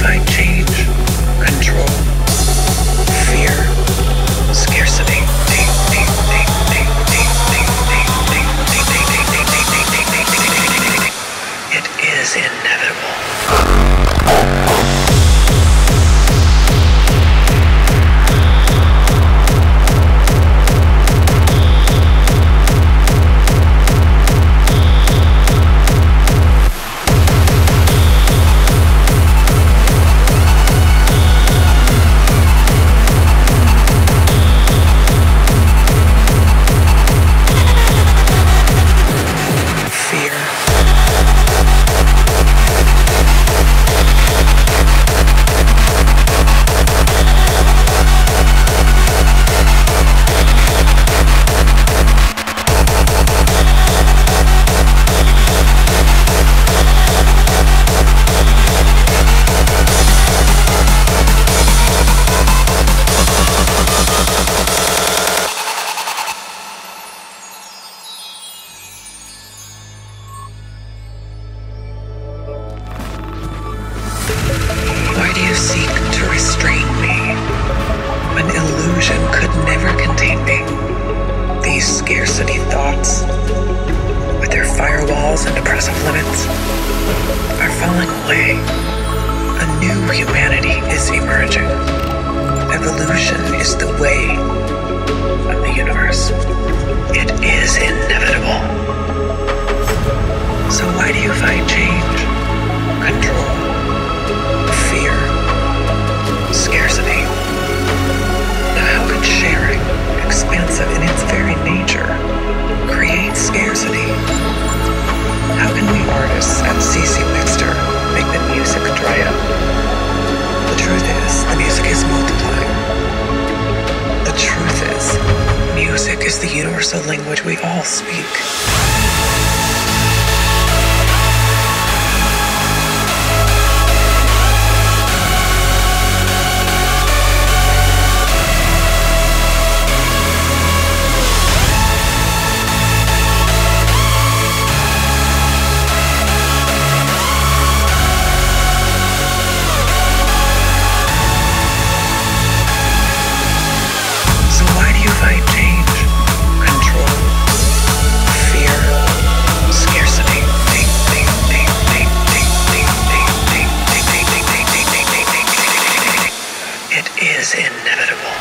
find change, control, fear, scarcity? It is inevitable. Why do you seek to restrain me? An illusion could never contain me. These scarcity thoughts, with their firewalls and oppressive limits, are falling away. A new humanity is emerging. Evolution is the way of the universe. It is inevitable. So why do you fight change, control, fear, scarcity? Now how could sharing, expansive in its very nature, create scarcity? How can we artists at CC Mixter make the music dry up? The truth is, the music is multiplying. The truth is, music is the universal language we all speak. Fight change, control, fear, scarcity. It is inevitable.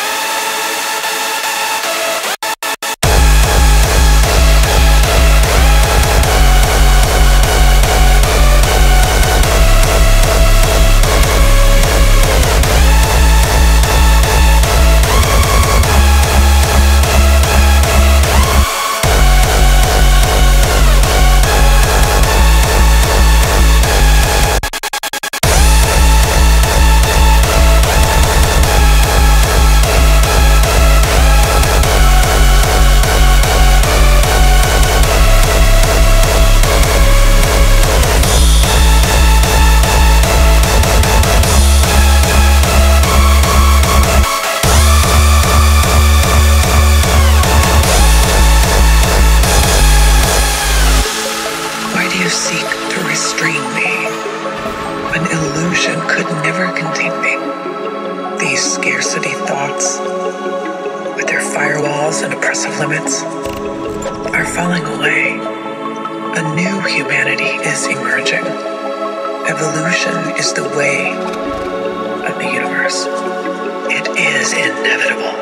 Seek to restrain me. An illusion could never contain me. These scarcity thoughts, with their firewalls and oppressive limits, are falling away. A new humanity is emerging. Evolution is the way of the universe. It is inevitable.